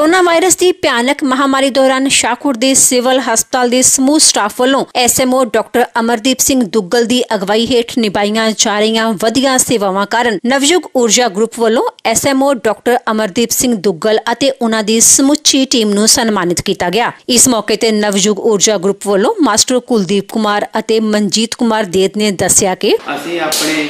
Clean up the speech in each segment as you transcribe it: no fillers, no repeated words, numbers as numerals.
Corona virus की भयानक महामारी दौरान शाहकोट के सिविल हस्पताल के समूह स्टाफ वालों SMO डॉक्टर अमरदीप सिंह दुग्गल की अगवाई हेठ निभाईਆਂ जा रही वधिया सेवावां कारण नवयुग ऊर्जा ग्रुप वालों SMO डॉक्टर अमरदीप सिंह दुग्गल ਅਤੇ उन्हां दी समुची टीम नूं सन्मानित किया गया। इस मौके ते नवयुग ऊर्जा ग्रुप वालों मास्टर कुलदीप कुमार ਅਤੇ मनजीत कुमार देत ने दस्सिया कि ਅਸੀਂ ਆਪਣੇ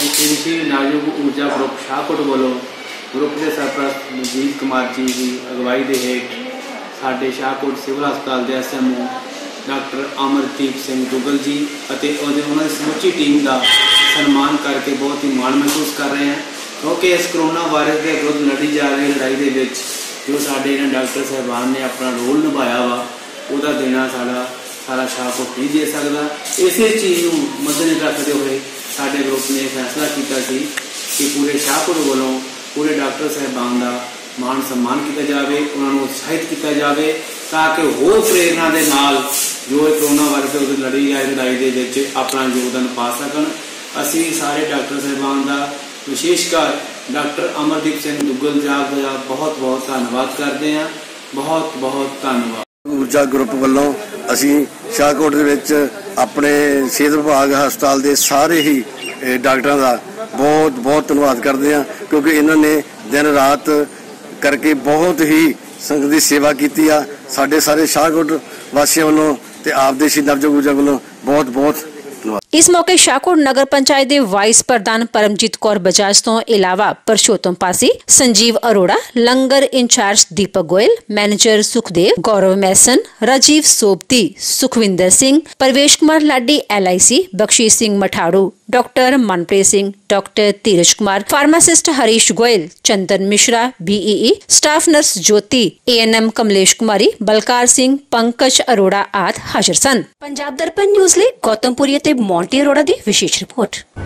नवयुग ऊर्जा ग्रुप शाहकोट वालों ग्रुप के सरप्रस्त मनजीत कुमार जी की अगवाई के हेठ साडे शाहकोट सिविल हस्पताल के SMO डॉक्टर अमरदीप सिंह दुग्गल जी और उन्होंने समुची टीम का सन्मान करके बहुत ही माण महसूस कर रहे हैं, क्योंकि इस कोरोना वायरस के विरुद्ध लड़ी जा रही लड़ाई के विच जो साडे डॉक्टर साहबान ने अपना रोल निभाया वा उहदा देना सारा शाहकोट नहीं दे सकता। इस चीज़ को मद्देनजर रखते हुए साडे ग्रुप ने फैसला किया कि पूरे शाहकोट वालों पूरे डॉक्टर साहबान का मान सम्मान किया जाए, उन्होंने उत्साहित किया जाए ताकि होर प्रेरणा के नाल जो कोरोना वायरस के लड़ी जाए लड़ाई के विच अपना योगदान पा सकन। असी सारे डॉक्टर साहबान का विशेषकर डॉक्टर अमरदीप सिंह दुग्गल साहब का बहुत बहुत धन्यवाद करते हैं। बहुत बहुत धन्यवाद। ऊर्जा ग्रुप वालों असी शाहकोट दे विच अपने सेहत विभाग हस्पताल के सारे ही डॉक्टरों का बहुत बहुत धन्यवाद करते हैं, क्योंकि इन्होंने दिन रात करके बहुत ही संगत की सेवा की। साढ़े सारे शाहकोट वासियों वालों ते आप देशी नवयुग ऊर्जा वालों बहुत बहुत धन्यवाद। इस मौके शाहकोट नगर पंचायत के वाइस प्रधान परमजीत कौर बजाज तो इलावा Parshottam Pasi, Sanjeev Arora, langar incharge Deepak Goyal, manager Sukhdev, Gaurav Maisan, Rajeev Sobti, Sukhwinder Singh, Parvesh Kumar Ladi LIC, Bakhshish Singh Mathadu, doctor Manpreet Singh, doctor Dheeraj Kumar, pharmacist Harish Goyal, Chandan Mishra BEE, staff nurse Jyoti, ANM Kamlesh Kumari, Balkar Singh, Pankaj Arora आदि हाजिर सन। पंजाब दर्पण न्यूज़ ਲਈ गौतमपुरी ਅਤੇ ਮੌਂਟੀ ਅਰੋੜਾ ਦੀ विशेष रिपोर्ट।